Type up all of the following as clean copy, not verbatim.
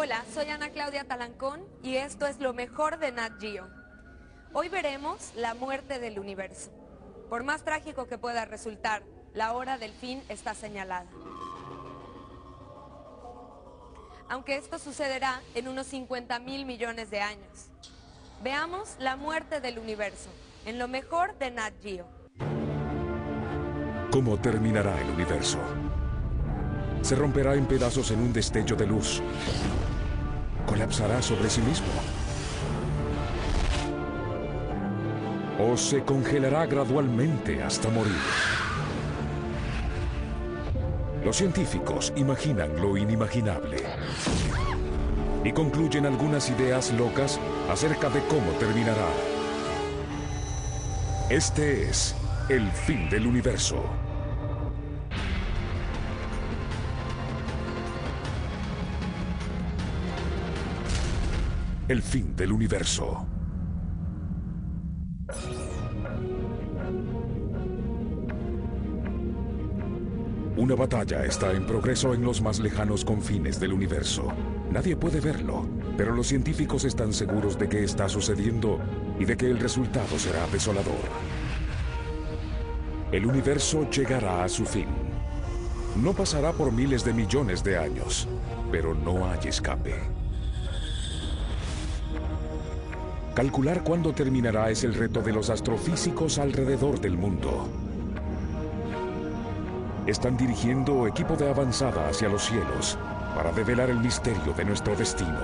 Hola, soy Ana Claudia Talancón y esto es lo mejor de Nat Geo. Hoy veremos la muerte del universo. Por más trágico que pueda resultar, la hora del fin está señalada. Aunque esto sucederá en unos 50.000 millones de años. Veamos la muerte del universo, en lo mejor de Nat Geo. ¿Cómo terminará el universo? ¿Se romperá en pedazos en un destello de luz? ¿Colapsará sobre sí mismo? ¿O se congelará gradualmente hasta morir? Los científicos imaginan lo inimaginable y concluyen algunas ideas locas acerca de cómo terminará. Este es el fin del universo. El fin del universo. Una batalla está en progreso en los más lejanos confines del universo. Nadie puede verlo, pero los científicos están seguros de que está sucediendo y de que el resultado será desolador. El universo llegará a su fin. No pasará por miles de millones de años, pero no hay escape. Calcular cuándo terminará es el reto de los astrofísicos alrededor del mundo. Están dirigiendo equipo de avanzada hacia los cielos para develar el misterio de nuestro destino.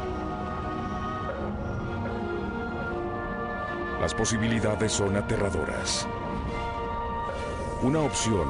Las posibilidades son aterradoras. Una opción.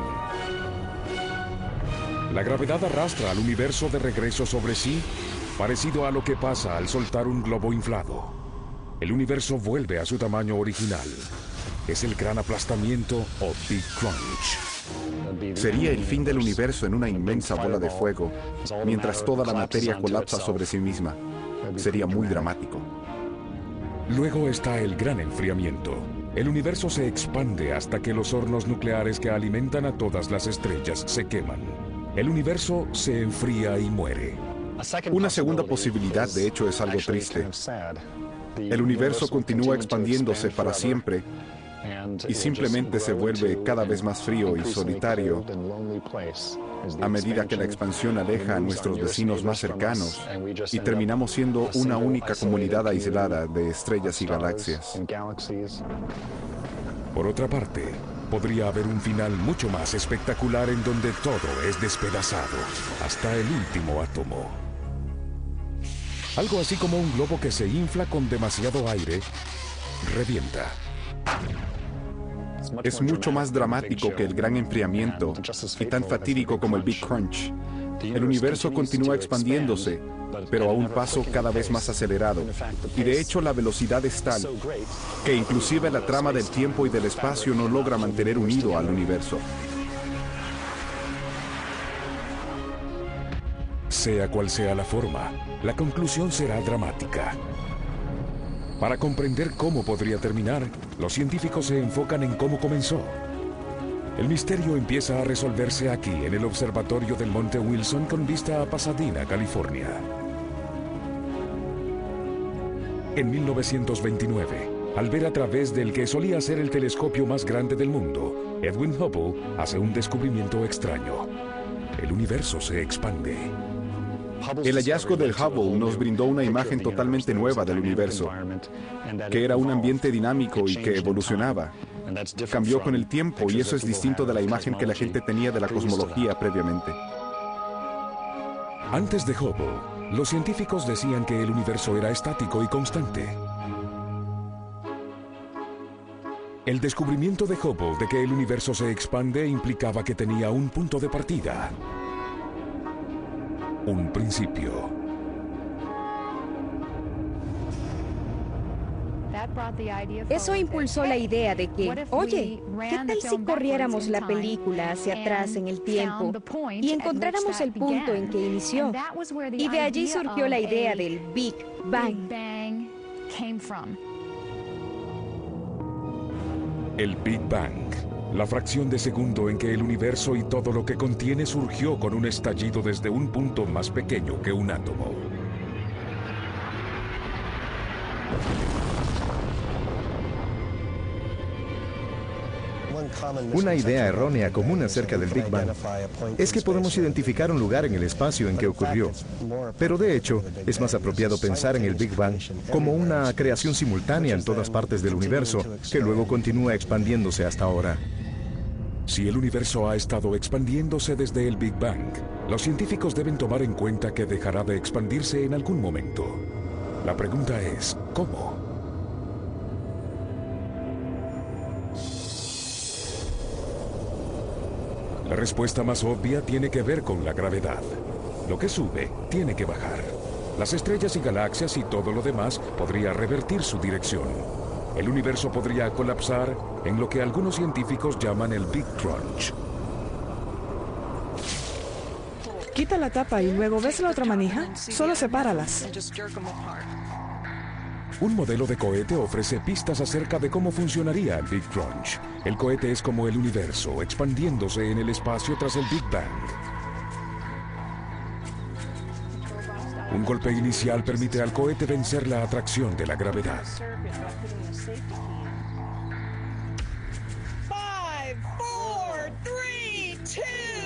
La gravedad arrastra al universo de regreso sobre sí, parecido a lo que pasa al soltar un globo inflado. El universo vuelve a su tamaño original. Es el gran aplastamiento o Big Crunch. Sería el fin del universo en una inmensa bola de fuego, mientras toda la materia colapsa sobre sí misma. Sería muy dramático. Luego está el gran enfriamiento. El universo se expande hasta que los hornos nucleares que alimentan a todas las estrellas se queman. El universo se enfría y muere. Una segunda posibilidad, de hecho, es algo triste. El universo continúa expandiéndose para siempre y simplemente se vuelve cada vez más frío y solitario a medida que la expansión aleja a nuestros vecinos más cercanos y terminamos siendo una única comunidad aislada de estrellas y galaxias. Por otra parte, podría haber un final mucho más espectacular en donde todo es despedazado, hasta el último átomo. Algo así como un globo que se infla con demasiado aire, revienta. Es mucho más dramático que el gran enfriamiento y tan fatídico como el Big Crunch. El universo continúa expandiéndose, pero a un paso cada vez más acelerado. Y de hecho la velocidad es tal que inclusive la trama del tiempo y del espacio no logra mantener unido al universo. Sea cual sea la forma, la conclusión será dramática. Para comprender cómo podría terminar, los científicos se enfocan en cómo comenzó. El misterio empieza a resolverse aquí, en el observatorio del Monte Wilson con vista a Pasadena, California. En 1929, al ver a través del que solía ser el telescopio más grande del mundo, Edwin Hubble hace un descubrimiento extraño. El universo se expande. El hallazgo del Hubble nos brindó una imagen totalmente nueva del universo, que era un ambiente dinámico y que evolucionaba. Cambió con el tiempo y eso es distinto de la imagen que la gente tenía de la cosmología previamente. Antes de Hubble, los científicos decían que el universo era estático y constante. El descubrimiento de Hubble de que el universo se expande implicaba que tenía un punto de partida. Un principio. Eso impulsó la idea de que, oye, ¿qué tal si corriéramos la película hacia atrás en el tiempo y encontráramos el punto en que inició? Y de allí surgió la idea del Big Bang. El Big Bang, la fracción de segundo en que el universo y todo lo que contiene surgió con un estallido desde un punto más pequeño que un átomo. Una idea errónea común acerca del Big Bang es que podemos identificar un lugar en el espacio en que ocurrió. Pero de hecho, es más apropiado pensar en el Big Bang como una creación simultánea en todas partes del universo, que luego continúa expandiéndose hasta ahora. Si el universo ha estado expandiéndose desde el Big Bang, los científicos deben tomar en cuenta que dejará de expandirse en algún momento. La pregunta es, ¿cómo? La respuesta más obvia tiene que ver con la gravedad. Lo que sube tiene que bajar. Las estrellas y galaxias y todo lo demás podría revertir su dirección. El universo podría colapsar en lo que algunos científicos llaman el Big Crunch. Quita la tapa y luego ves la otra manija. Solo sepáralas. Un modelo de cohete ofrece pistas acerca de cómo funcionaría el Big Crunch. El cohete es como el universo, expandiéndose en el espacio tras el Big Bang. Un golpe inicial permite al cohete vencer la atracción de la gravedad. 5, 4, 3,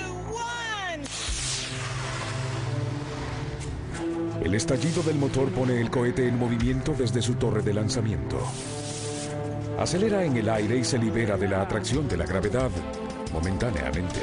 2, 1. El estallido del motor pone el cohete en movimiento desde su torre de lanzamiento. Acelera en el aire y se libera de la atracción de la gravedad momentáneamente.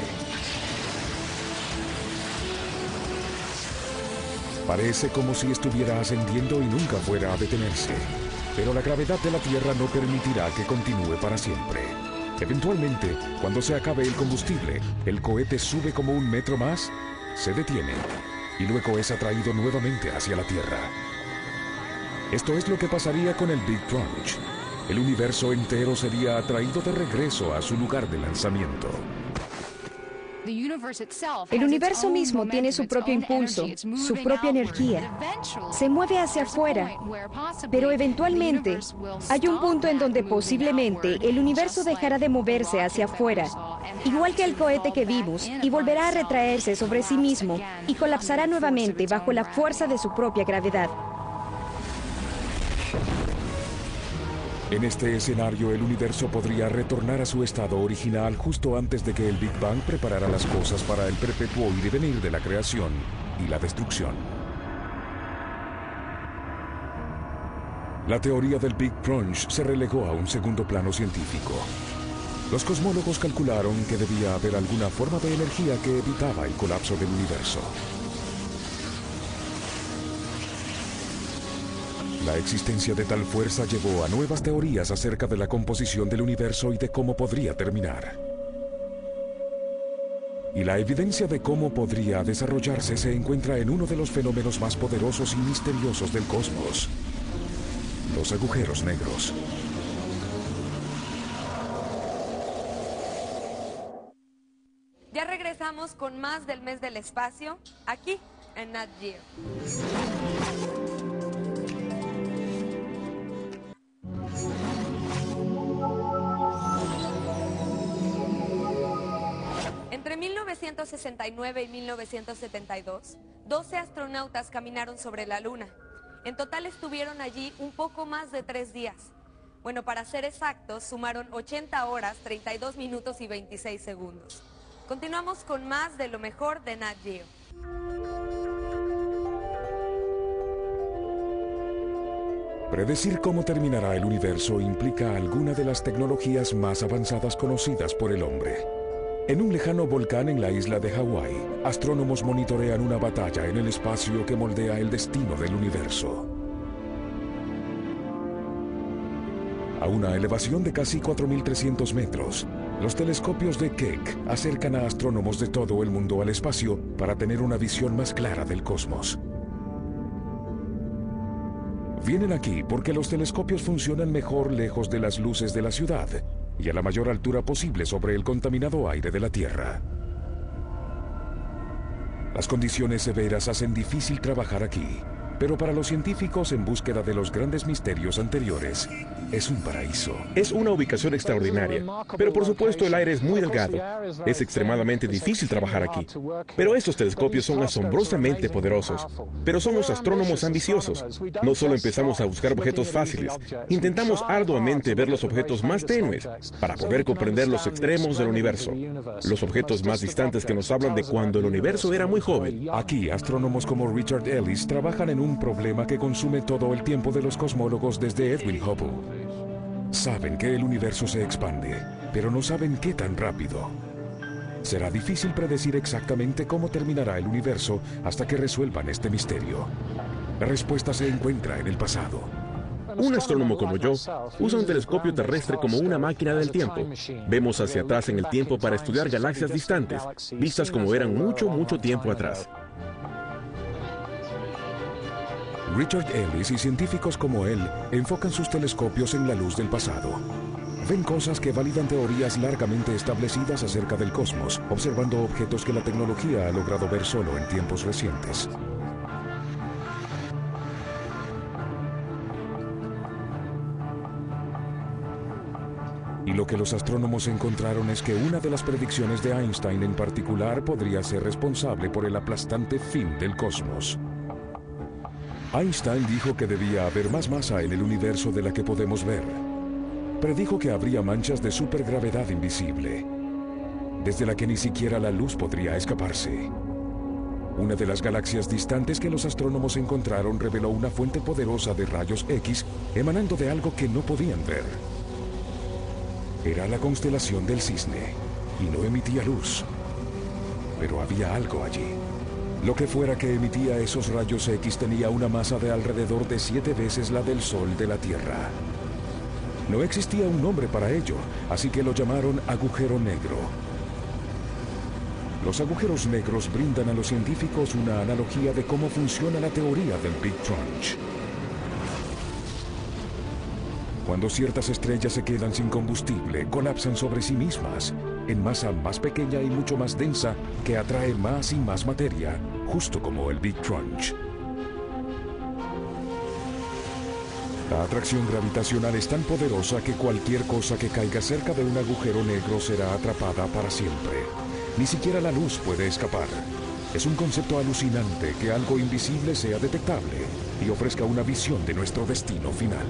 Parece como si estuviera ascendiendo y nunca fuera a detenerse. Pero la gravedad de la Tierra no permitirá que continúe para siempre. Eventualmente, cuando se acabe el combustible, el cohete sube como 1 metro más, se detiene y luego es atraído nuevamente hacia la Tierra. Esto es lo que pasaría con el Big Crunch. El universo entero sería atraído de regreso a su lugar de lanzamiento. El universo mismo tiene su propio impulso, su propia energía. Se mueve hacia afuera, pero eventualmente hay un punto en donde posiblemente el universo dejará de moverse hacia afuera, igual que el cohete que vimos, y volverá a retraerse sobre sí mismo y colapsará nuevamente bajo la fuerza de su propia gravedad. En este escenario, el universo podría retornar a su estado original justo antes de que el Big Bang preparara las cosas para el perpetuo ir y venir de la creación y la destrucción. La teoría del Big Crunch se relegó a un segundo plano científico. Los cosmólogos calcularon que debía haber alguna forma de energía que evitaba el colapso del universo. La existencia de tal fuerza llevó a nuevas teorías acerca de la composición del universo y de cómo podría terminar. Y la evidencia de cómo podría desarrollarse se encuentra en uno de los fenómenos más poderosos y misteriosos del cosmos: los agujeros negros. Ya regresamos con más del mes del espacio, aquí en Nat Geo. Entre 1969 y 1972, 12 astronautas caminaron sobre la Luna. En total estuvieron allí un poco más de 3 días. Bueno, para ser exactos, sumaron 80 horas, 32 minutos y 26 segundos. Continuamos con más de lo mejor de Nat Geo. Predecir cómo terminará el universo implica alguna de las tecnologías más avanzadas conocidas por el hombre. En un lejano volcán en la isla de Hawái, astrónomos monitorean una batalla en el espacio que moldea el destino del universo. A una elevación de casi 4.300 metros, los telescopios de Keck acercan a astrónomos de todo el mundo al espacio para tener una visión más clara del cosmos. Vienen aquí porque los telescopios funcionan mejor lejos de las luces de la ciudad y a la mayor altura posible sobre el contaminado aire de la Tierra. Las condiciones severas hacen difícil trabajar aquí, Pero para los científicos en búsqueda de los grandes misterios anteriores, es un paraíso. Es una ubicación extraordinaria, pero por supuesto el aire es muy delgado. Es extremadamente difícil trabajar aquí. Pero estos telescopios son asombrosamente poderosos. Pero somos astrónomos ambiciosos. No solo empezamos a buscar objetos fáciles, intentamos arduamente ver los objetos más tenues para poder comprender los extremos del universo. Los objetos más distantes que nos hablan de cuando el universo era muy joven. Aquí, astrónomos como Richard Ellis trabajan en un problema que consume todo el tiempo de los cosmólogos desde Edwin Hubble. Saben que el universo se expande, pero no saben qué tan rápido. Será difícil predecir exactamente cómo terminará el universo hasta que resuelvan este misterio. La respuesta se encuentra en el pasado. Un astrónomo como yo usa un telescopio terrestre como una máquina del tiempo. Vemos hacia atrás en el tiempo para estudiar galaxias distantes, vistas como eran mucho tiempo atrás. Richard Ellis y científicos como él enfocan sus telescopios en la luz del pasado. Ven cosas que validan teorías largamente establecidas acerca del cosmos, observando objetos que la tecnología ha logrado ver solo en tiempos recientes. Y lo que los astrónomos encontraron es que una de las predicciones de Einstein en particular podría ser responsable por el aplastante fin del cosmos. Einstein dijo que debía haber más masa en el universo de la que podemos ver. Predijo que habría manchas de supergravedad invisible, desde la que ni siquiera la luz podría escaparse. Una de las galaxias distantes que los astrónomos encontraron reveló una fuente poderosa de rayos X emanando de algo que no podían ver. Era la constelación del Cisne y no emitía luz, pero había algo allí. Lo que fuera que emitía esos rayos X tenía una masa de alrededor de 7 veces la del Sol de la Tierra. No existía un nombre para ello, así que lo llamaron agujero negro. Los agujeros negros brindan a los científicos una analogía de cómo funciona la teoría del Big Crunch. Cuando ciertas estrellas se quedan sin combustible, colapsan sobre sí mismas, en masa más pequeña y mucho más densa que atrae más y más materia, justo como el Big Crunch. La atracción gravitacional es tan poderosa que cualquier cosa que caiga cerca de un agujero negro será atrapada para siempre. Ni siquiera la luz puede escapar. Es un concepto alucinante que algo invisible sea detectable y ofrezca una visión de nuestro destino final.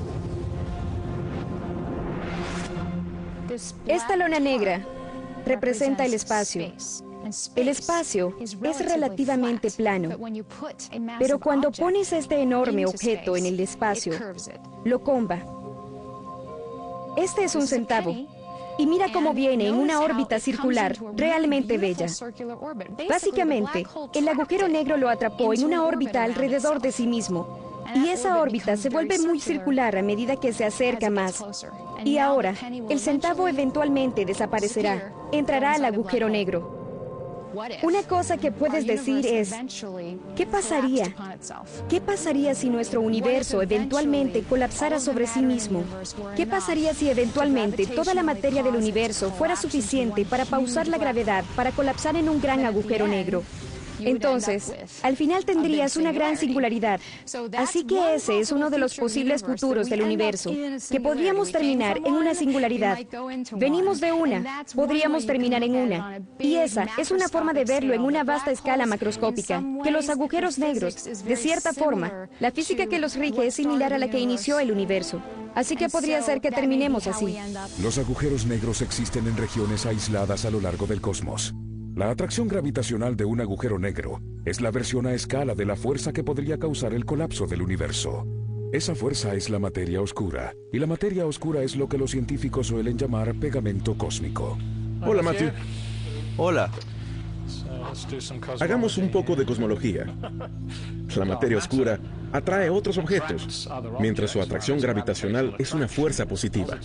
Esta lona negra representa el espacio. El espacio es relativamente plano, pero cuando pones este enorme objeto en el espacio, lo comba. Este es un centavo, y mira cómo viene en una órbita circular realmente bella. Básicamente, el agujero negro lo atrapó en una órbita alrededor de sí mismo. Y esa órbita se vuelve muy circular a medida que se acerca más. Y ahora, el centavo eventualmente desaparecerá, entrará al agujero negro. Una cosa que puedes decir es, ¿qué pasaría? ¿Qué pasaría si nuestro universo eventualmente colapsara sobre sí mismo? ¿Qué pasaría si eventualmente toda la materia del universo fuera suficiente para pausar la gravedad para colapsar en un gran agujero negro? Entonces, al final tendrías una gran singularidad. Así que ese es uno de los posibles futuros del universo, que podríamos terminar en una singularidad. Venimos de una, podríamos terminar en una. Y esa es una forma de verlo en una vasta escala macroscópica, que los agujeros negros, de cierta forma, la física que los rige es similar a la que inició el universo. Así que podría ser que terminemos así. Los agujeros negros existen en regiones aisladas a lo largo del cosmos. La atracción gravitacional de un agujero negro es la versión a escala de la fuerza que podría causar el colapso del universo. Esa fuerza es la materia oscura, y la materia oscura es lo que los científicos suelen llamar pegamento cósmico. Hola, Matthew. Hola. Hagamos un poco de cosmología. La materia oscura atrae otros objetos, mientras su atracción gravitacional es una fuerza positiva.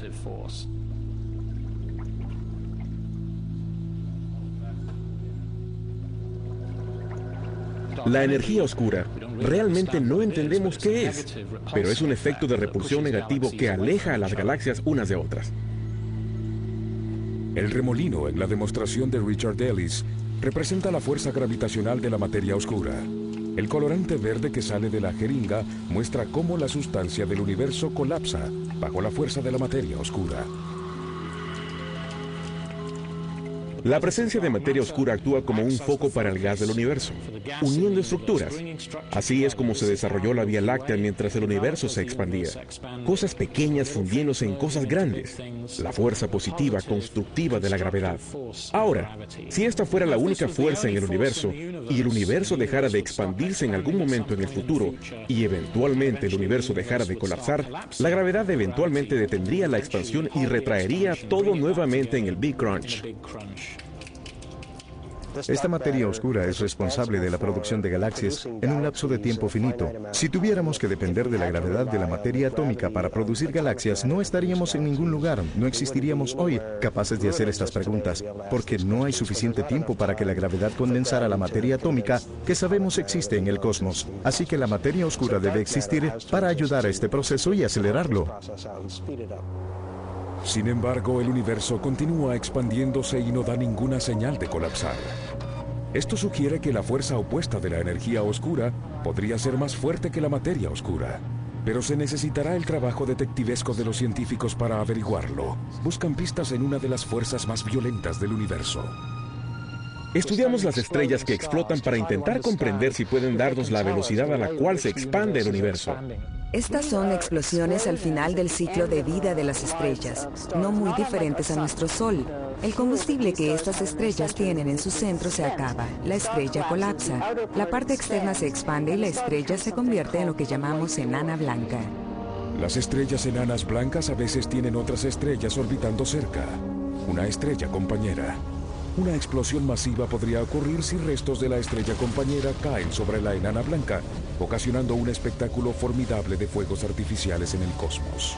La energía oscura realmente no entendemos qué es, pero es un efecto de repulsión negativo que aleja a las galaxias unas de otras. El remolino en la demostración de Richard Ellis representa la fuerza gravitacional de la materia oscura. El colorante verde que sale de la jeringa muestra cómo la sustancia del universo colapsa bajo la fuerza de la materia oscura. La presencia de materia oscura actúa como un foco para el gas del universo, uniendo estructuras. Así es como se desarrolló la Vía Láctea mientras el universo se expandía. Cosas pequeñas fundiéndose en cosas grandes. La fuerza positiva constructiva de la gravedad. Ahora, si esta fuera la única fuerza en el universo, y el universo dejara de expandirse en algún momento en el futuro, y eventualmente el universo dejara de colapsar, la gravedad eventualmente detendría la expansión y retraería todo nuevamente en el Big Crunch. Esta materia oscura es responsable de la producción de galaxias en un lapso de tiempo finito. Si tuviéramos que depender de la gravedad de la materia atómica para producir galaxias, no estaríamos en ningún lugar, no existiríamos hoy capaces de hacer estas preguntas, porque no hay suficiente tiempo para que la gravedad condensara la materia atómica que sabemos existe en el cosmos. Así que la materia oscura debe existir para ayudar a este proceso y acelerarlo. Sin embargo, el universo continúa expandiéndose y no da ninguna señal de colapsar. Esto sugiere que la fuerza opuesta de la energía oscura podría ser más fuerte que la materia oscura. Pero se necesitará el trabajo detectivesco de los científicos para averiguarlo. Buscan pistas en una de las fuerzas más violentas del universo. Estudiamos las estrellas que explotan para intentar comprender si pueden darnos la velocidad a la cual se expande el universo. Estas son explosiones al final del ciclo de vida de las estrellas, no muy diferentes a nuestro Sol. El combustible que estas estrellas tienen en su centro se acaba, la estrella colapsa, la parte externa se expande y la estrella se convierte en lo que llamamos enana blanca. Las estrellas enanas blancas a veces tienen otras estrellas orbitando cerca, una estrella compañera. Una explosión masiva podría ocurrir si restos de la estrella compañera caen sobre la enana blanca, ocasionando un espectáculo formidable de fuegos artificiales en el cosmos.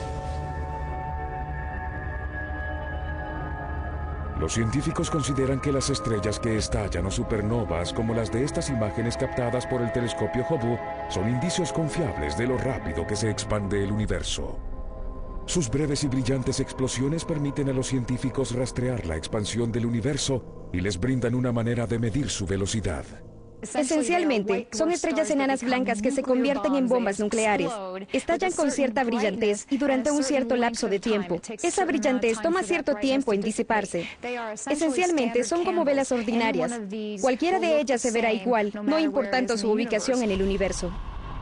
Los científicos consideran que las estrellas que estallan o supernovas, como las de estas imágenes captadas por el telescopio Hubble, son indicios confiables de lo rápido que se expande el universo. Sus breves y brillantes explosiones permiten a los científicos rastrear la expansión del universo y les brindan una manera de medir su velocidad. Esencialmente, son estrellas enanas blancas que se convierten en bombas nucleares. Estallan con cierta brillantez y durante un cierto lapso de tiempo. Esa brillantez toma cierto tiempo en disiparse. Esencialmente, son como velas ordinarias. Cualquiera de ellas se verá igual, no importando su ubicación en el universo.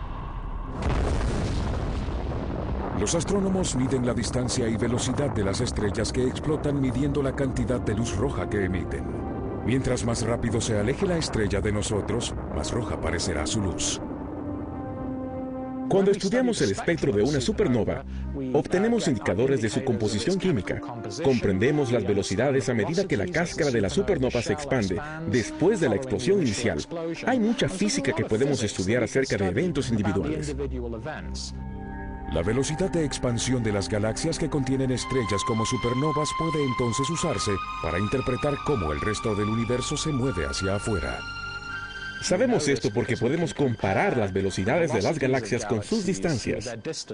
Los astrónomos miden la distancia y velocidad de las estrellas que explotan midiendo la cantidad de luz roja que emiten. Mientras más rápido se aleje la estrella de nosotros, más roja parecerá su luz. Cuando estudiamos el espectro de una supernova, obtenemos indicadores de su composición química. Comprendemos las velocidades a medida que la cáscara de la supernova se expande después de la explosión inicial. Hay mucha física que podemos estudiar acerca de eventos individuales. La velocidad de expansión de las galaxias que contienen estrellas como supernovas puede entonces usarse para interpretar cómo el resto del universo se mueve hacia afuera. Sabemos esto porque podemos comparar las velocidades de las galaxias con sus distancias.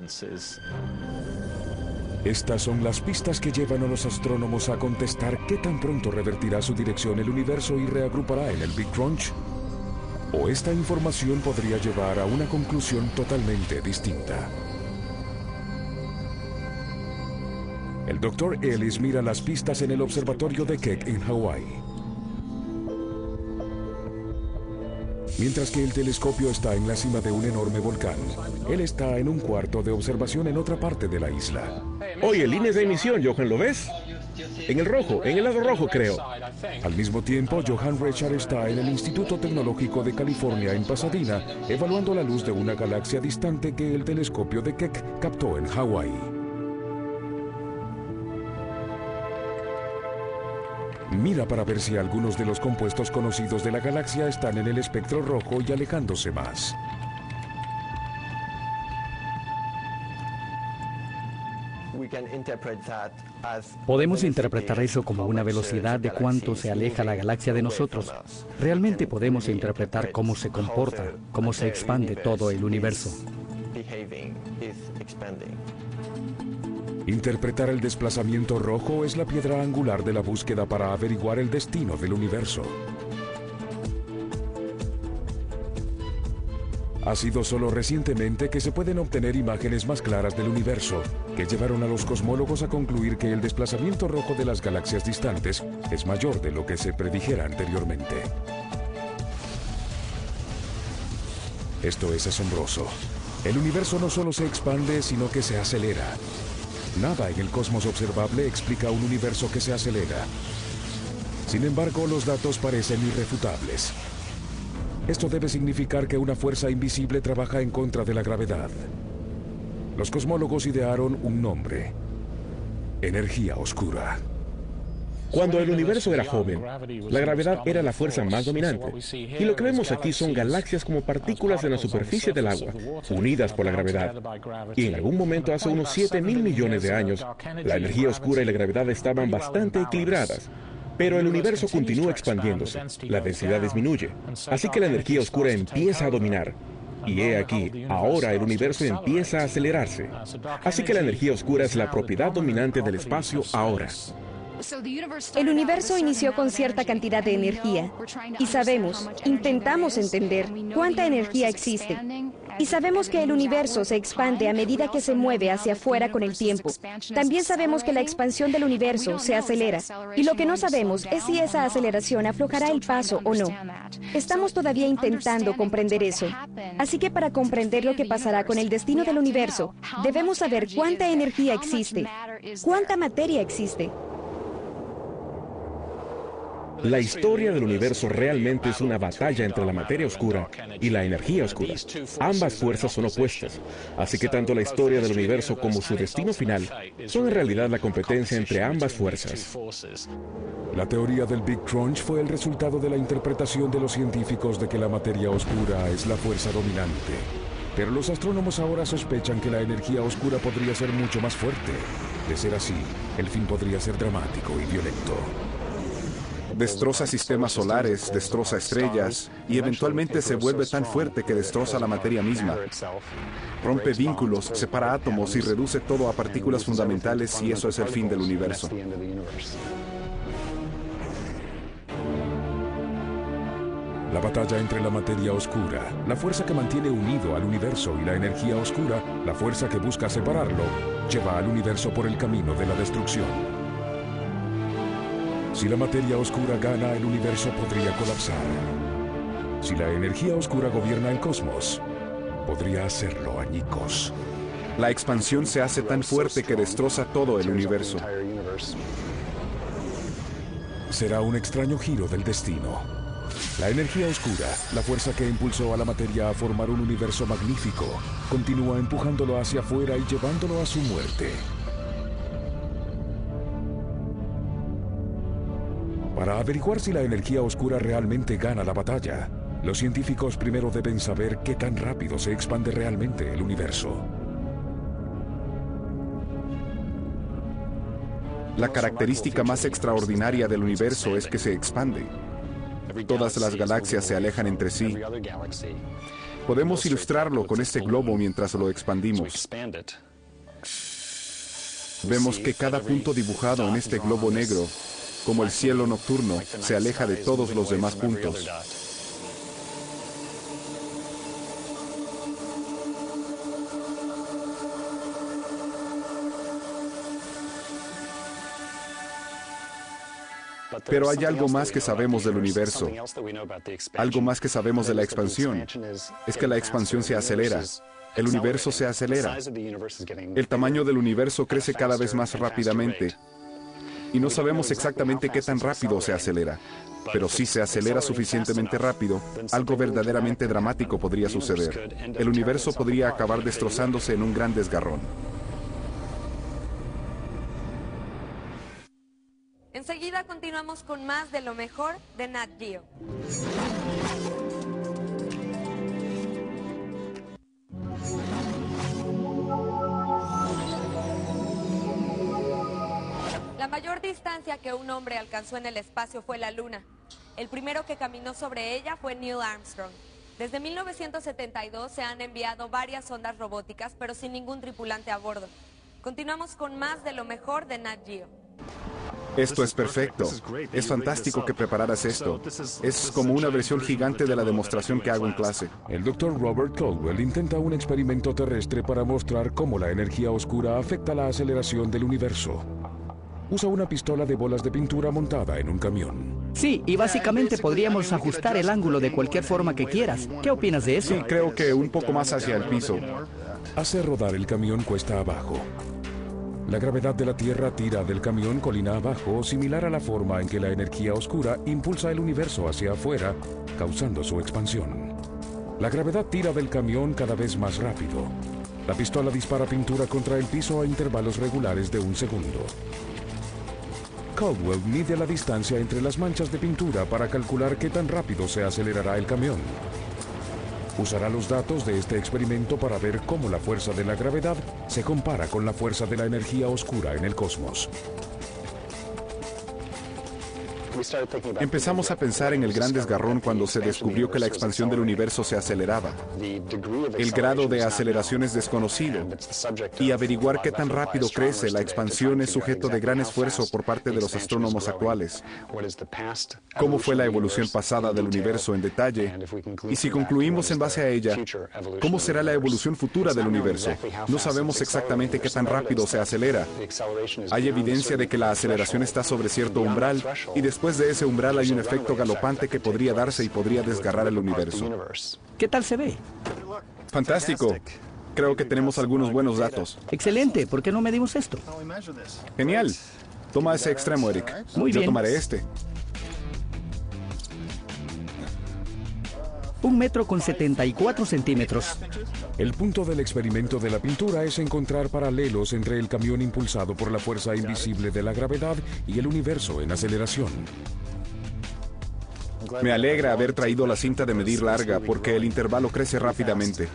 Estas son las pistas que llevan a los astrónomos a contestar qué tan pronto revertirá su dirección el universo y reagrupará en el Big Crunch. O esta información podría llevar a una conclusión totalmente distinta. El Dr. Ellis mira las pistas en el observatorio de Keck en Hawái. Mientras que el telescopio está en la cima de un enorme volcán, él está en un cuarto de observación en otra parte de la isla. Oye, líneas de emisión, Johan, ¿lo ves? En el rojo, en el lado rojo, creo. Al mismo tiempo, Johan Richard está en el Instituto Tecnológico de California en Pasadena, evaluando la luz de una galaxia distante que el telescopio de Keck captó en Hawái. Mira para ver si algunos de los compuestos conocidos de la galaxia están en el espectro rojo y alejándose más. Podemos interpretar eso como una velocidad de cuánto se aleja la galaxia de nosotros. Realmente podemos interpretar cómo se comporta, cómo se expande todo el universo. Interpretar el desplazamiento rojo es la piedra angular de la búsqueda para averiguar el destino del universo. Ha sido solo recientemente que se pueden obtener imágenes más claras del universo, que llevaron a los cosmólogos a concluir que el desplazamiento rojo de las galaxias distantes es mayor de lo que se predijera anteriormente. Esto es asombroso. El universo no solo se expande, sino que se acelera. Nada en el cosmos observable explica un universo que se acelera. Sin embargo, los datos parecen irrefutables. Esto debe significar que una fuerza invisible trabaja en contra de la gravedad. Los cosmólogos idearon un nombre: energía oscura. Cuando el universo era joven, la gravedad era la fuerza más dominante. Y lo que vemos aquí son galaxias como partículas en la superficie del agua, unidas por la gravedad. Y en algún momento, hace unos 7.000 millones de años, la energía oscura y la gravedad estaban bastante equilibradas. Pero el universo continúa expandiéndose, la densidad disminuye, así que la energía oscura empieza a dominar. Y he aquí, ahora el universo empieza a acelerarse. Así que la energía oscura es la propiedad dominante del espacio ahora. El universo inició con cierta cantidad de energía y sabemos, intentamos entender cuánta energía existe. Y sabemos que el universo se expande a medida que se mueve hacia afuera con el tiempo. También sabemos que la expansión del universo se acelera. Y lo que no sabemos es si esa aceleración aflojará el paso o no. Estamos todavía intentando comprender eso. Así que para comprender lo que pasará con el destino del universo, debemos saber cuánta energía existe, cuánta materia existe. La historia del universo realmente es una batalla entre la materia oscura y la energía oscura. Ambas fuerzas son opuestas, así que tanto la historia del universo como su destino final son en realidad la competencia entre ambas fuerzas. La teoría del Big Crunch fue el resultado de la interpretación de los científicos de que la materia oscura es la fuerza dominante. Pero los astrónomos ahora sospechan que la energía oscura podría ser mucho más fuerte. De ser así, el fin podría ser dramático y violento. Destroza sistemas solares, destroza estrellas y eventualmente se vuelve tan fuerte que destroza la materia misma. Rompe vínculos, separa átomos y reduce todo a partículas fundamentales, y eso es el fin del universo. La batalla entre la materia oscura, la fuerza que mantiene unido al universo, y la energía oscura, la fuerza que busca separarlo, lleva al universo por el camino de la destrucción. Si la materia oscura gana, el universo podría colapsar. Si la energía oscura gobierna el cosmos, podría hacerlo añicos. La expansión se hace tan fuerte que destroza todo el universo. Será un extraño giro del destino. La energía oscura, la fuerza que impulsó a la materia a formar un universo magnífico, continúa empujándolo hacia afuera y llevándolo a su muerte. Para averiguar si la energía oscura realmente gana la batalla, los científicos primero deben saber qué tan rápido se expande realmente el universo. La característica más extraordinaria del universo es que se expande. Todas las galaxias se alejan entre sí. Podemos ilustrarlo con este globo mientras lo expandimos. Vemos que cada punto dibujado en este globo negro, como el cielo nocturno, se aleja de todos los demás puntos. Pero hay algo más que sabemos del universo, algo más que sabemos de la expansión. Es que la expansión se acelera, el universo se acelera. El tamaño del universo crece cada vez más rápidamente. Y no sabemos exactamente qué tan rápido se acelera. Pero si se acelera suficientemente rápido, algo verdaderamente dramático podría suceder. El universo podría acabar destrozándose en un gran desgarrón. Enseguida continuamos con más de lo mejor de Nat Geo. La mayor distancia que un hombre alcanzó en el espacio fue la Luna. El primero que caminó sobre ella fue Neil Armstrong. Desde 1972 se han enviado varias sondas robóticas, pero sin ningún tripulante a bordo. Continuamos con más de lo mejor de Nat Geo. Esto es perfecto. Es fantástico que prepararas esto. Es como una versión gigante de la demostración que hago en clase. El Dr. Robert Caldwell intenta un experimento terrestre para mostrar cómo la energía oscura afecta la aceleración del universo. Usa una pistola de bolas de pintura montada en un camión. Sí, y básicamente podríamos ajustar el ángulo de cualquier forma que quieras. ¿Qué opinas de eso? Sí, creo que un poco más hacia el piso. Hace rodar el camión cuesta abajo. La gravedad de la Tierra tira del camión colina abajo, similar a la forma en que la energía oscura impulsa el universo hacia afuera, causando su expansión. La gravedad tira del camión cada vez más rápido. La pistola dispara pintura contra el piso a intervalos regulares de 1 segundo. Caldwell mide la distancia entre las manchas de pintura para calcular qué tan rápido se acelerará el camión. Usará los datos de este experimento para ver cómo la fuerza de la gravedad se compara con la fuerza de la energía oscura en el cosmos. Empezamos a pensar en el gran desgarrón cuando se descubrió que la expansión del universo se aceleraba. El grado de aceleración es desconocido, y averiguar qué tan rápido crece la expansión es sujeto de gran esfuerzo por parte de los astrónomos actuales. ¿Cómo fue la evolución pasada del universo en detalle? Y si concluimos en base a ella, ¿cómo será la evolución futura del universo? No sabemos exactamente qué tan rápido se acelera. Hay evidencia de que la aceleración está sobre cierto umbral, y después de ese umbral hay un efecto galopante que podría darse y podría desgarrar el universo. ¿Qué tal se ve? Fantástico. Creo que tenemos algunos buenos datos. Excelente. ¿Por qué no medimos esto? Genial. Toma ese extremo, Eric. Muy bien. Yo tomaré este. 1 metro con 74 centímetros. El punto del experimento de la pintura es encontrar paralelos entre el camión impulsado por la fuerza invisible de la gravedad y el universo en aceleración. Me alegra haber traído la cinta de medir larga porque el intervalo crece rápidamente.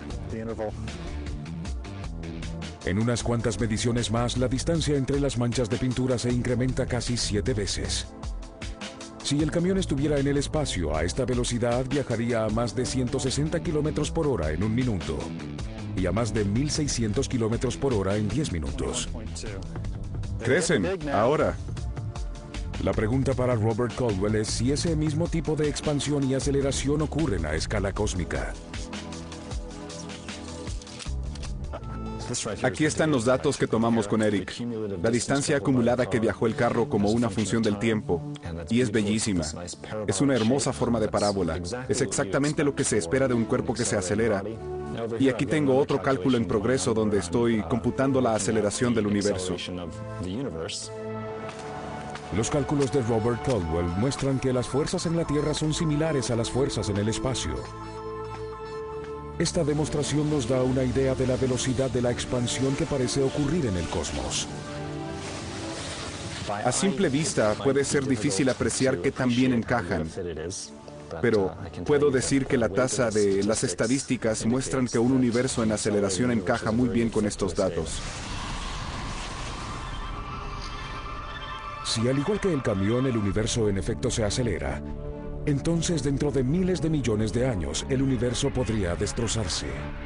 En unas cuantas mediciones más, la distancia entre las manchas de pintura se incrementa casi 7 veces. Si el camión estuviera en el espacio a esta velocidad, viajaría a más de 160 kilómetros por hora en 1 minuto y a más de 1.600 kilómetros por hora en 10 minutos. Crecen, ahora. La pregunta para Robert Caldwell es si ese mismo tipo de expansión y aceleración ocurren a escala cósmica. Aquí están los datos que tomamos con Eric. La distancia acumulada que viajó el carro como una función del tiempo. Y es bellísima. Es una hermosa forma de parábola. Es exactamente lo que se espera de un cuerpo que se acelera. Y aquí tengo otro cálculo en progreso donde estoy computando la aceleración del universo. Los cálculos de Robert Caldwell muestran que las fuerzas en la Tierra son similares a las fuerzas en el espacio. Esta demostración nos da una idea de la velocidad de la expansión que parece ocurrir en el cosmos. A simple vista puede ser difícil apreciar qué tan bien encajan, pero puedo decir que la tasa de las estadísticas muestran que un universo en aceleración encaja muy bien con estos datos. Si al igual que el camión, el universo en efecto se acelera, entonces dentro de miles de millones de años, el universo podría destrozarse.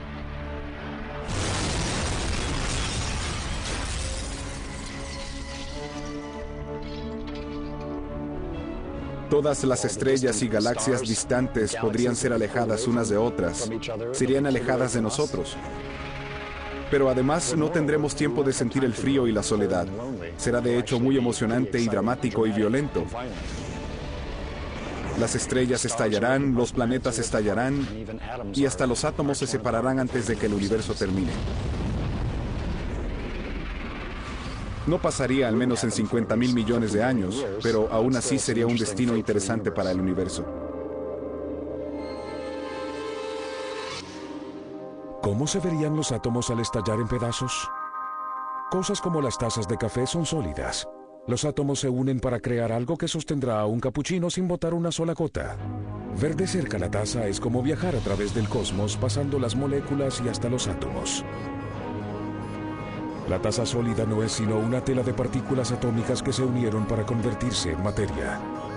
Todas las estrellas y galaxias distantes podrían ser alejadas unas de otras. Serían alejadas de nosotros. Pero además no tendremos tiempo de sentir el frío y la soledad. Será de hecho muy emocionante y dramático y violento. Las estrellas estallarán, los planetas estallarán y hasta los átomos se separarán antes de que el universo termine. No pasaría al menos en 50.000 millones de años, pero aún así sería un destino interesante para el universo. ¿Cómo se verían los átomos al estallar en pedazos? Cosas como las tazas de café son sólidas. Los átomos se unen para crear algo que sostendrá a un capuchino sin botar una sola gota. Ver de cerca la taza es como viajar a través del cosmos, pasando las moléculas y hasta los átomos. La taza sólida no es sino una tela de partículas atómicas que se unieron para convertirse en materia.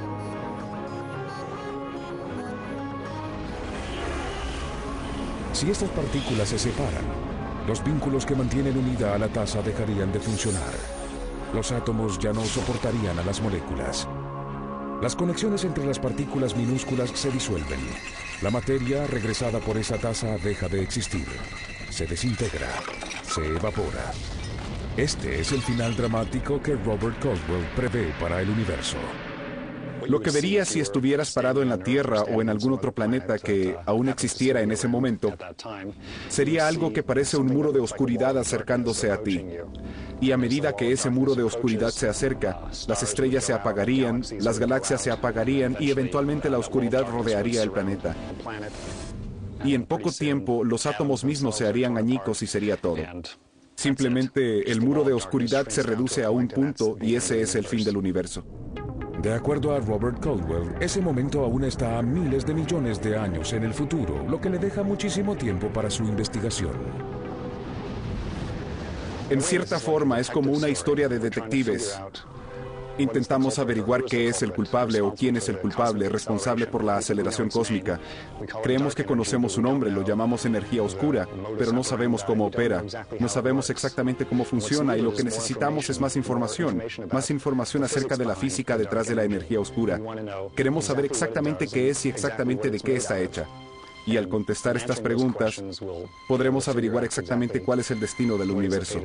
Si estas partículas se separan, los vínculos que mantienen unida a la taza dejarían de funcionar. Los átomos ya no soportarían a las moléculas. Las conexiones entre las partículas minúsculas se disuelven. La materia, regresada por esa tasa, deja de existir. Se desintegra, se evapora. Este es el final dramático que Robert Caldwell prevé para el universo. Lo que verías si estuvieras parado en la Tierra o en algún otro planeta que aún existiera en ese momento sería algo que parece un muro de oscuridad acercándose a ti. Y a medida que ese muro de oscuridad se acerca, las estrellas se apagarían, las galaxias se apagarían y eventualmente la oscuridad rodearía el planeta. Y en poco tiempo los átomos mismos se harían añicos y sería todo. Simplemente el muro de oscuridad se reduce a un punto y ese es el fin del universo. De acuerdo a Robert Caldwell, ese momento aún está a miles de millones de años en el futuro, lo que le deja muchísimo tiempo para su investigación. En cierta forma es como una historia de detectives. Intentamos averiguar qué es el culpable o quién es el culpable responsable por la aceleración cósmica. Creemos que conocemos su nombre, lo llamamos energía oscura, pero no sabemos cómo opera. No sabemos exactamente cómo funciona y lo que necesitamos es más información acerca de la física detrás de la energía oscura. Queremos saber exactamente qué es y exactamente de qué está hecha. Y al contestar estas preguntas, podremos averiguar exactamente cuál es el destino del universo.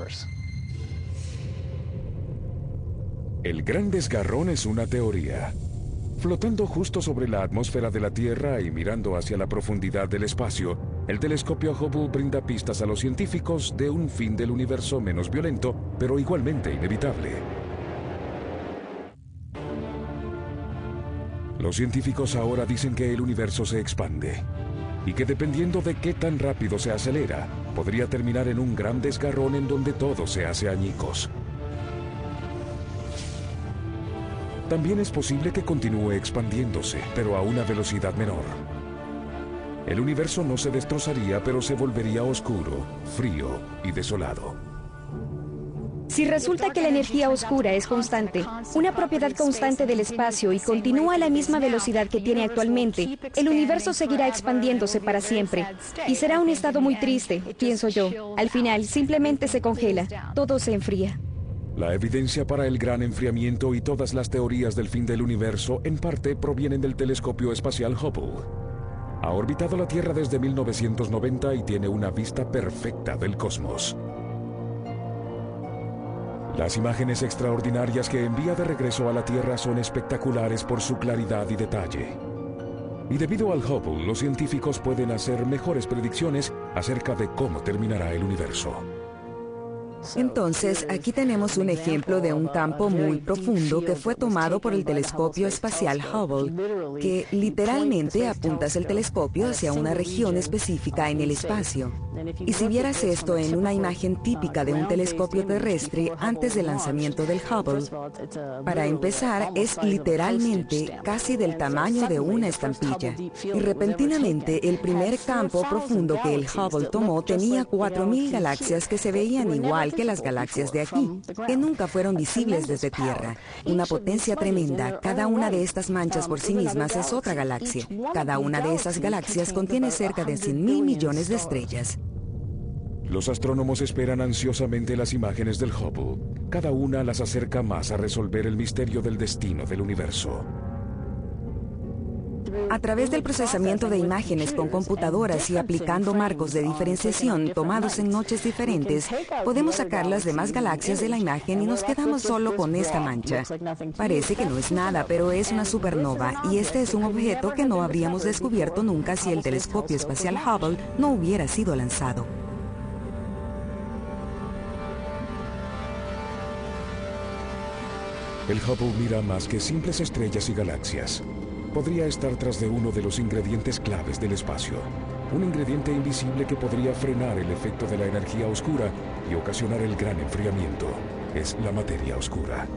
El Gran Desgarrón es una teoría. Flotando justo sobre la atmósfera de la Tierra y mirando hacia la profundidad del espacio, el telescopio Hubble brinda pistas a los científicos de un fin del universo menos violento, pero igualmente inevitable. Los científicos ahora dicen que el universo se expande y que dependiendo de qué tan rápido se acelera, podría terminar en un gran desgarrón en donde todo se hace añicos. También es posible que continúe expandiéndose, pero a una velocidad menor. El universo no se destrozaría, pero se volvería oscuro, frío y desolado. Si resulta que la energía oscura es constante, una propiedad constante del espacio y continúa a la misma velocidad que tiene actualmente, el universo seguirá expandiéndose para siempre. Y será un estado muy triste, pienso yo. Al final, simplemente se congela, todo se enfría. La evidencia para el gran enfriamiento y todas las teorías del fin del universo en parte provienen del telescopio espacial Hubble. Ha orbitado la Tierra desde 1990 y tiene una vista perfecta del cosmos. Las imágenes extraordinarias que envía de regreso a la Tierra son espectaculares por su claridad y detalle. Y debido al Hubble, los científicos pueden hacer mejores predicciones acerca de cómo terminará el universo. Entonces, aquí tenemos un ejemplo de un campo muy profundo que fue tomado por el telescopio espacial Hubble, que literalmente apuntas el telescopio hacia una región específica en el espacio. Y si vieras esto en una imagen típica de un telescopio terrestre antes del lanzamiento del Hubble, para empezar, es literalmente casi del tamaño de una estampilla. Y repentinamente, el primer campo profundo que el Hubble tomó tenía 4.000 galaxias que se veían igual que las galaxias de aquí, que nunca fueron visibles desde Tierra. Una potencia tremenda. Cada una de estas manchas por sí mismas es otra galaxia. Cada una de esas galaxias contiene cerca de 100.000 millones de estrellas. Los astrónomos esperan ansiosamente las imágenes del Hubble. Cada una las acerca más a resolver el misterio del destino del universo. A través del procesamiento de imágenes con computadoras y aplicando marcos de diferenciación tomados en noches diferentes, podemos sacar las demás galaxias de la imagen y nos quedamos solo con esta mancha. Parece que no es nada, pero es una supernova y este es un objeto que no habríamos descubierto nunca si el telescopio espacial Hubble no hubiera sido lanzado. El Hubble mira más que simples estrellas y galaxias. Podría estar tras de uno de los ingredientes claves del espacio. Un ingrediente invisible que podría frenar el efecto de la energía oscura y ocasionar el gran enfriamiento. Es la materia oscura.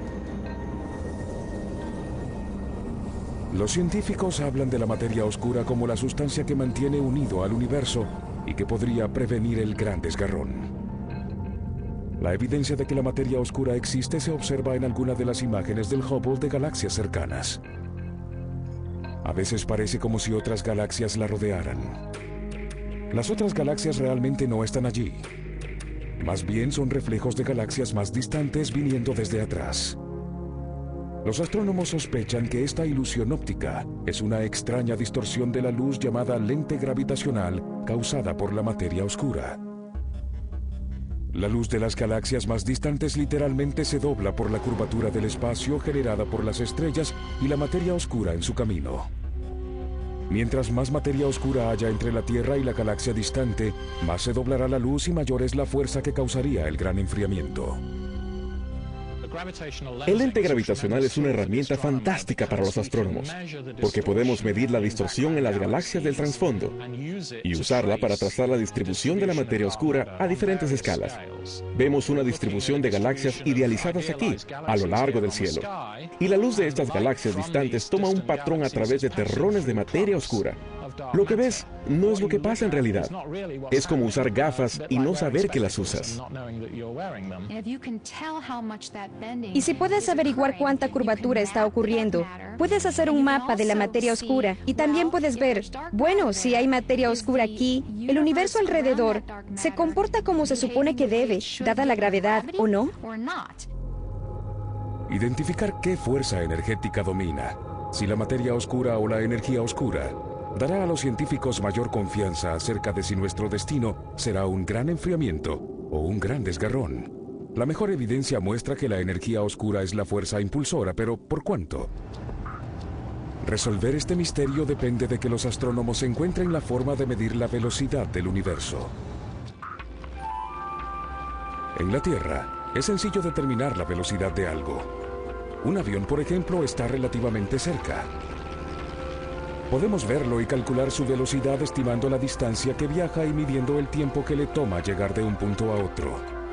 Los científicos hablan de la materia oscura como la sustancia que mantiene unido al universo y que podría prevenir el gran desgarrón. La evidencia de que la materia oscura existe se observa en alguna de las imágenes del Hubble de galaxias cercanas. A veces parece como si otras galaxias la rodearan. Las otras galaxias realmente no están allí. Más bien son reflejos de galaxias más distantes viniendo desde atrás. Los astrónomos sospechan que esta ilusión óptica es una extraña distorsión de la luz llamada lente gravitacional causada por la materia oscura. La luz de las galaxias más distantes literalmente se dobla por la curvatura del espacio generada por las estrellas y la materia oscura en su camino. Mientras más materia oscura haya entre la Tierra y la galaxia distante, más se doblará la luz y mayor es la fuerza que causaría el gran enfriamiento. El lente gravitacional es una herramienta fantástica para los astrónomos, porque podemos medir la distorsión en las galaxias del trasfondo y usarla para trazar la distribución de la materia oscura a diferentes escalas. Vemos una distribución de galaxias idealizadas aquí, a lo largo del cielo, y la luz de estas galaxias distantes toma un patrón a través de terrones de materia oscura. Lo que ves no es lo que pasa en realidad. Es como usar gafas y no saber que las usas. Y si puedes averiguar cuánta curvatura está ocurriendo, puedes hacer un mapa de la materia oscura y también puedes ver, bueno, si hay materia oscura aquí, el universo alrededor se comporta como se supone que debe, dada la gravedad, ¿o no? Identificar qué fuerza energética domina, si la materia oscura o la energía oscura, dará a los científicos mayor confianza acerca de si nuestro destino será un gran enfriamiento o un gran desgarrón. La mejor evidencia muestra que la energía oscura es la fuerza impulsora, pero ¿por cuánto? Resolver este misterio depende de que los astrónomos encuentren la forma de medir la velocidad del universo. En la Tierra, es sencillo determinar la velocidad de algo. Un avión, por ejemplo, está relativamente cerca. Podemos verlo y calcular su velocidad estimando la distancia que viaja y midiendo el tiempo que le toma llegar de un punto a otro.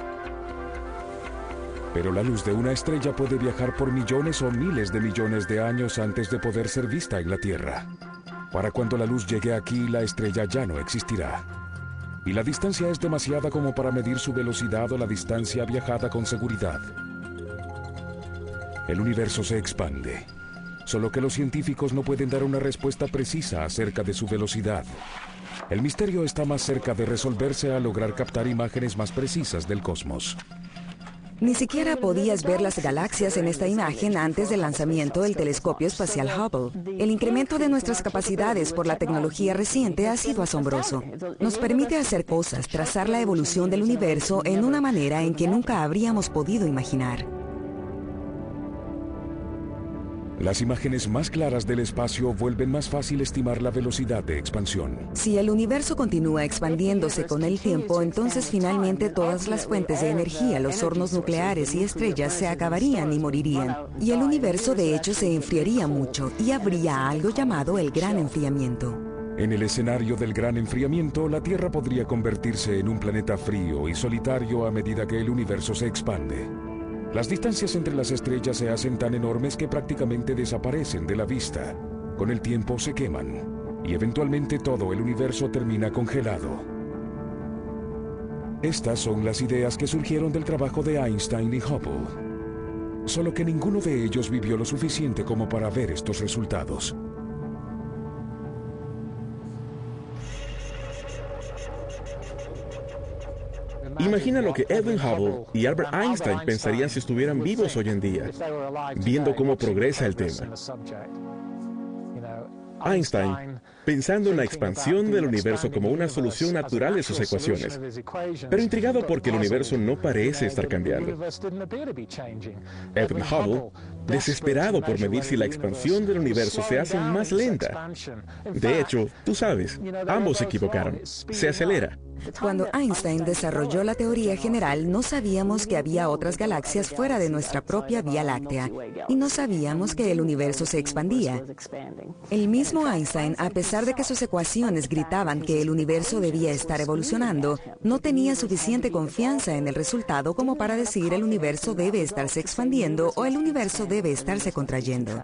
Pero la luz de una estrella puede viajar por millones o miles de millones de años antes de poder ser vista en la Tierra. Para cuando la luz llegue aquí, la estrella ya no existirá. Y la distancia es demasiada como para medir su velocidad o la distancia viajada con seguridad. El universo se expande. Solo que los científicos no pueden dar una respuesta precisa acerca de su velocidad. El misterio está más cerca de resolverse al lograr captar imágenes más precisas del cosmos. Ni siquiera podías ver las galaxias en esta imagen antes del lanzamiento del telescopio espacial Hubble. El incremento de nuestras capacidades por la tecnología reciente ha sido asombroso. Nos permite hacer cosas, trazar la evolución del universo en una manera en que nunca habríamos podido imaginar. Las imágenes más claras del espacio vuelven más fácil estimar la velocidad de expansión. Si el universo continúa expandiéndose con el tiempo, entonces finalmente todas las fuentes de energía, los hornos nucleares y estrellas se acabarían y morirían. Y el universo de hecho se enfriaría mucho y habría algo llamado el gran enfriamiento. En el escenario del gran enfriamiento, la Tierra podría convertirse en un planeta frío y solitario a medida que el universo se expande. Las distancias entre las estrellas se hacen tan enormes que prácticamente desaparecen de la vista. Con el tiempo se queman y eventualmente todo el universo termina congelado. Estas son las ideas que surgieron del trabajo de Einstein y Hubble. Solo que ninguno de ellos vivió lo suficiente como para ver estos resultados. Imagina lo que Edwin Hubble y Albert Einstein pensarían si estuvieran vivos hoy en día, viendo cómo progresa el tema. Einstein, pensando en la expansión del universo como una solución natural de sus ecuaciones, pero intrigado porque el universo no parece estar cambiando. Edwin Hubble, desesperado por medir si la expansión del universo se hace más lenta. De hecho, tú sabes, ambos se equivocaron. Se acelera. Cuando Einstein desarrolló la teoría general, no sabíamos que había otras galaxias fuera de nuestra propia Vía Láctea, y no sabíamos que el universo se expandía. El mismo Einstein, a pesar de que sus ecuaciones gritaban que el universo debía estar evolucionando, no tenía suficiente confianza en el resultado como para decir el universo debe estarse expandiendo o el universo debe estarse contrayendo.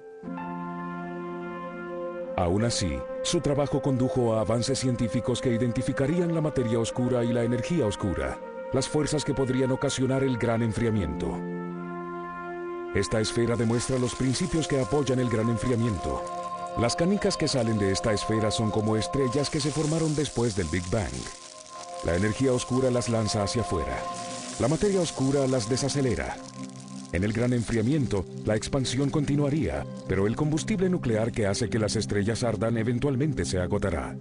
Aún así, su trabajo condujo a avances científicos que identificarían la materia oscura y la energía oscura, las fuerzas que podrían ocasionar el gran enfriamiento. Esta esfera demuestra los principios que apoyan el gran enfriamiento. Las canicas que salen de esta esfera son como estrellas que se formaron después del Big Bang. La energía oscura las lanza hacia afuera. La materia oscura las desacelera. En el gran enfriamiento, la expansión continuaría, pero el combustible nuclear que hace que las estrellas ardan eventualmente se agotará.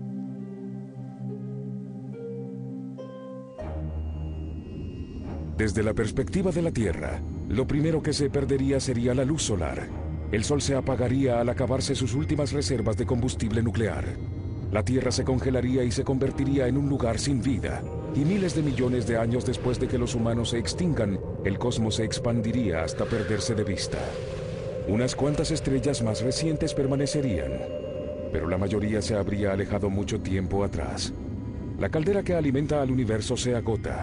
Desde la perspectiva de la Tierra, lo primero que se perdería sería la luz solar. El Sol se apagaría al acabarse sus últimas reservas de combustible nuclear. La Tierra se congelaría y se convertiría en un lugar sin vida. Y miles de millones de años después de que los humanos se extingan, el cosmos se expandiría hasta perderse de vista. Unas cuantas estrellas más recientes permanecerían, pero la mayoría se habría alejado mucho tiempo atrás. La caldera que alimenta al universo se agota.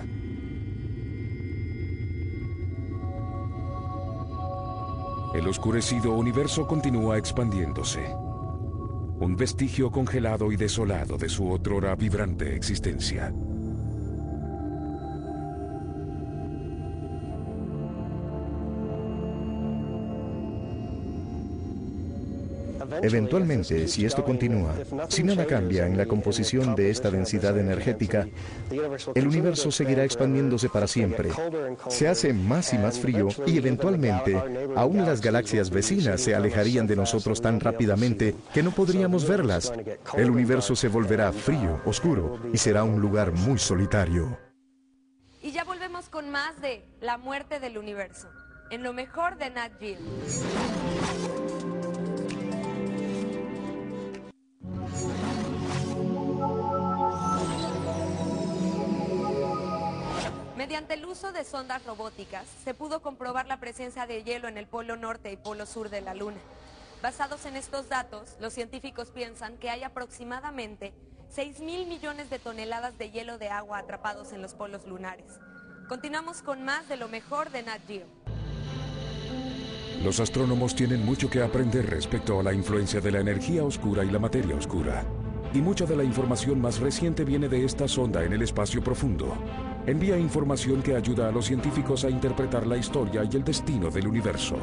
El oscurecido universo continúa expandiéndose. Un vestigio congelado y desolado de su otrora vibrante existencia. Eventualmente, si esto continúa, si nada cambia en la composición de esta densidad energética, el universo seguirá expandiéndose para siempre. Se hace más y más frío y eventualmente, aún las galaxias vecinas se alejarían de nosotros tan rápidamente que no podríamos verlas. El universo se volverá frío, oscuro y será un lugar muy solitario. Y ya volvemos con más de La muerte del universo, en lo mejor de Nat Geo. Mediante el uso de sondas robóticas, se pudo comprobar la presencia de hielo en el polo norte y polo sur de la Luna. Basados en estos datos, los científicos piensan que hay aproximadamente 6.000 millones de toneladas de hielo de agua atrapados en los polos lunares. Continuamos con más de lo mejor de Nat Geo. Los astrónomos tienen mucho que aprender respecto a la influencia de la energía oscura y la materia oscura. Y mucha de la información más reciente viene de esta sonda en el espacio profundo. Envía información que ayuda a los científicos a interpretar la historia y el destino del universo.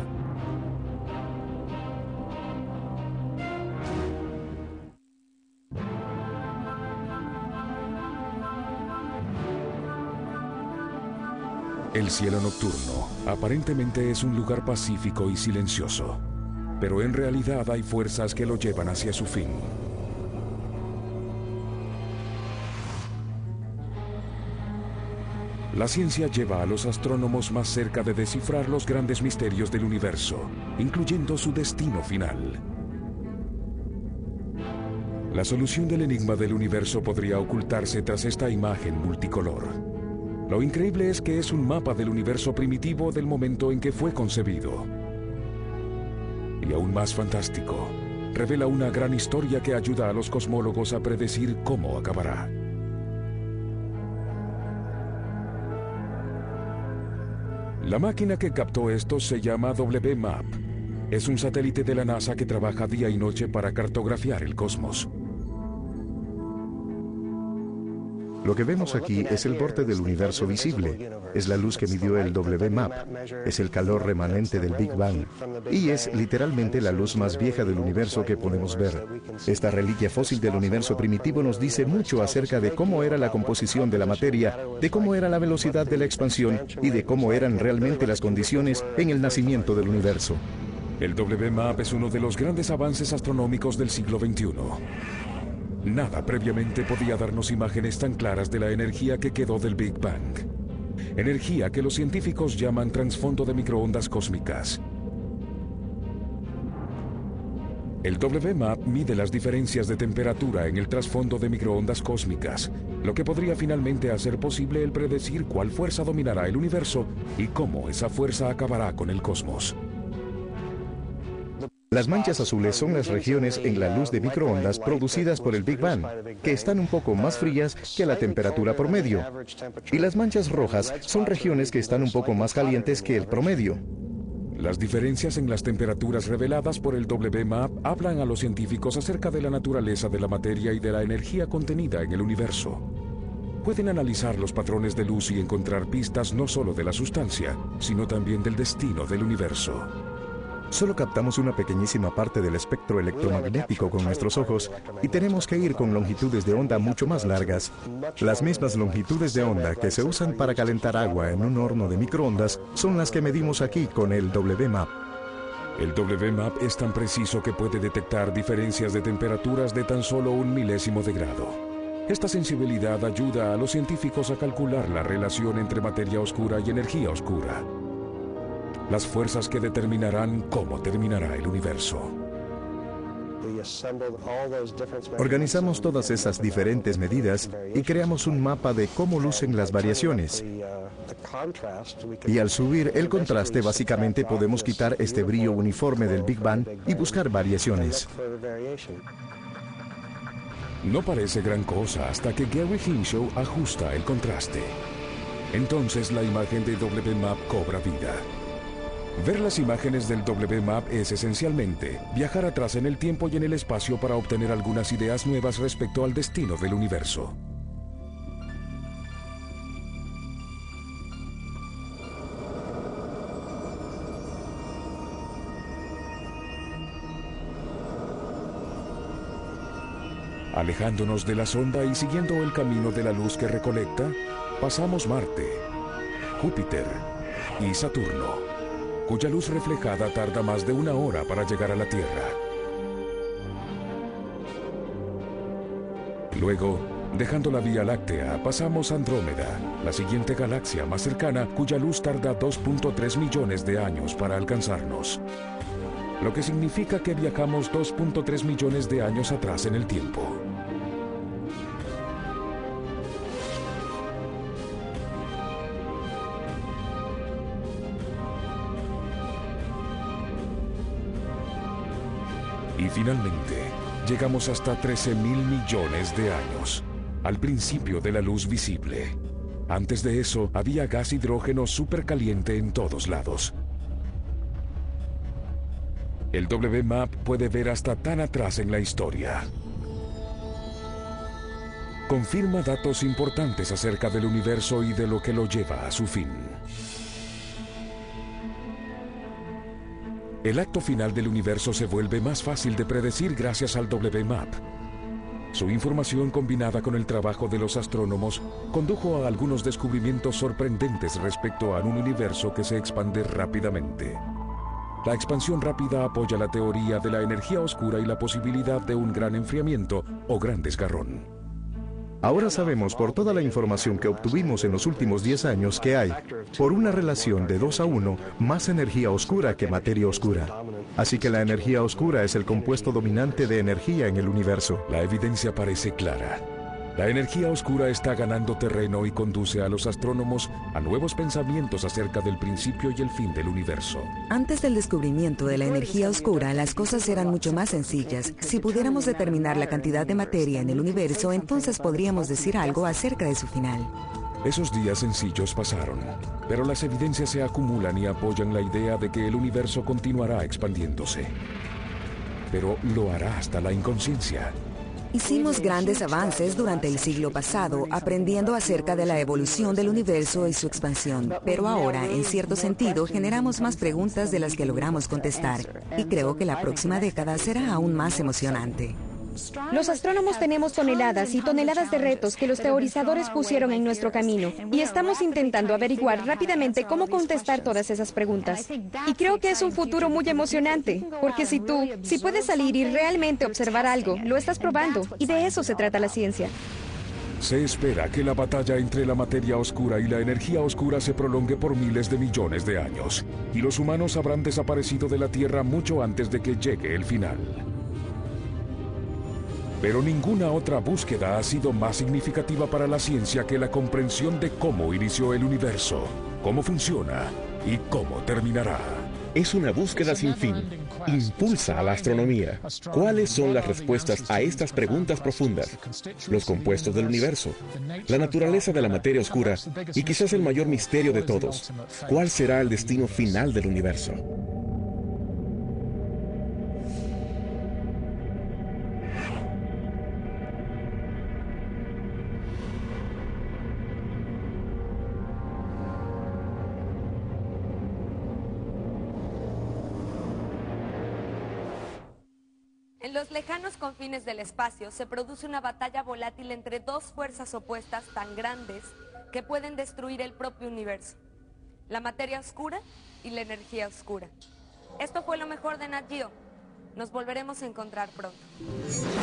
El cielo nocturno aparentemente es un lugar pacífico y silencioso, pero en realidad hay fuerzas que lo llevan hacia su fin. La ciencia lleva a los astrónomos más cerca de descifrar los grandes misterios del universo, incluyendo su destino final. La solución del enigma del universo podría ocultarse tras esta imagen multicolor. Lo increíble es que es un mapa del universo primitivo del momento en que fue concebido. Y aún más fantástico, revela una gran historia que ayuda a los cosmólogos a predecir cómo acabará. La máquina que captó esto se llama WMAP. Es un satélite de la NASA que trabaja día y noche para cartografiar el cosmos. Lo que vemos aquí es el borde del universo visible. Es la luz que midió el WMAP. Es el calor remanente del Big Bang. Y es literalmente la luz más vieja del universo que podemos ver. Esta reliquia fósil del universo primitivo nos dice mucho acerca de cómo era la composición de la materia, de cómo era la velocidad de la expansión y de cómo eran realmente las condiciones en el nacimiento del universo. El WMAP es uno de los grandes avances astronómicos del siglo XXI. Nada previamente podía darnos imágenes tan claras de la energía que quedó del Big Bang. Energía que los científicos llaman trasfondo de microondas cósmicas. El WMAP mide las diferencias de temperatura en el trasfondo de microondas cósmicas, lo que podría finalmente hacer posible el predecir cuál fuerza dominará el universo y cómo esa fuerza acabará con el cosmos. Las manchas azules son las regiones en la luz de microondas producidas por el Big Bang, que están un poco más frías que la temperatura promedio. Y las manchas rojas son regiones que están un poco más calientes que el promedio. Las diferencias en las temperaturas reveladas por el WMAP hablan a los científicos acerca de la naturaleza de la materia y de la energía contenida en el universo. Pueden analizar los patrones de luz y encontrar pistas no solo de la sustancia, sino también del destino del universo. Solo captamos una pequeñísima parte del espectro electromagnético con nuestros ojos y tenemos que ir con longitudes de onda mucho más largas. Las mismas longitudes de onda que se usan para calentar agua en un horno de microondas son las que medimos aquí con el WMAP. El WMAP es tan preciso que puede detectar diferencias de temperaturas de tan solo 1 milésimo de grado. Esta sensibilidad ayuda a los científicos a calcular la relación entre materia oscura y energía oscura. Las fuerzas que determinarán cómo terminará el universo. Organizamos todas esas diferentes medidas y creamos un mapa de cómo lucen las variaciones. Y al subir el contraste, básicamente podemos quitar este brillo uniforme del Big Bang y buscar variaciones. No parece gran cosa hasta que Gary Hinshaw ajusta el contraste. Entonces la imagen de WMAP cobra vida. Ver las imágenes del WMAP es esencialmente viajar atrás en el tiempo y en el espacio para obtener algunas ideas nuevas respecto al destino del universo. Alejándonos de la sonda y siguiendo el camino de la luz que recolecta, pasamos Marte, Júpiter y Saturno, cuya luz reflejada tarda más de 1 hora para llegar a la Tierra. Luego, dejando la Vía Láctea, pasamos Andrómeda, la siguiente galaxia más cercana, cuya luz tarda 2.3 millones de años para alcanzarnos. Lo que significa que viajamos 2.3 millones de años atrás en el tiempo. Y finalmente, llegamos hasta 13.000 millones de años, al principio de la luz visible. Antes de eso, había gas hidrógeno supercaliente en todos lados. El WMAP puede ver hasta tan atrás en la historia. Confirma datos importantes acerca del universo y de lo que lo lleva a su fin. El acto final del universo se vuelve más fácil de predecir gracias al WMAP. Su información combinada con el trabajo de los astrónomos condujo a algunos descubrimientos sorprendentes respecto a un universo que se expande rápidamente. La expansión rápida apoya la teoría de la energía oscura y la posibilidad de un gran enfriamiento o gran desgarrón. Ahora sabemos por toda la información que obtuvimos en los últimos 10 años que hay, por una relación de 2:1, más energía oscura que materia oscura. Así que la energía oscura es el compuesto dominante de energía en el universo. La evidencia parece clara. La energía oscura está ganando terreno y conduce a los astrónomos a nuevos pensamientos acerca del principio y el fin del universo. Antes del descubrimiento de la energía oscura, las cosas eran mucho más sencillas. Si pudiéramos determinar la cantidad de materia en el universo, entonces podríamos decir algo acerca de su final. Esos días sencillos pasaron, pero las evidencias se acumulan y apoyan la idea de que el universo continuará expandiéndose. Pero lo hará hasta la inconsciencia. Hicimos grandes avances durante el siglo pasado, aprendiendo acerca de la evolución del universo y su expansión, pero ahora, en cierto sentido, generamos más preguntas de las que logramos contestar, y creo que la próxima década será aún más emocionante. Los astrónomos tenemos toneladas y toneladas de retos que los teorizadores pusieron en nuestro camino, y estamos intentando averiguar rápidamente cómo contestar todas esas preguntas. Y creo que es un futuro muy emocionante, porque si puedes salir y realmente observar algo, lo estás probando, y de eso se trata la ciencia. Se espera que la batalla entre la materia oscura y la energía oscura se prolongue por miles de millones de años, y los humanos habrán desaparecido de la Tierra mucho antes de que llegue el final. Pero ninguna otra búsqueda ha sido más significativa para la ciencia que la comprensión de cómo inició el universo, cómo funciona y cómo terminará. Es una búsqueda sin fin. Impulsa a la astronomía. ¿Cuáles son las respuestas a estas preguntas profundas? Los compuestos del universo, la naturaleza de la materia oscura y quizás el mayor misterio de todos. ¿Cuál será el destino final del universo? En los lejanos confines del espacio se produce una batalla volátil entre dos fuerzas opuestas tan grandes que pueden destruir el propio universo: la materia oscura y la energía oscura. Esto fue lo mejor de Nat Geo. Nos volveremos a encontrar pronto.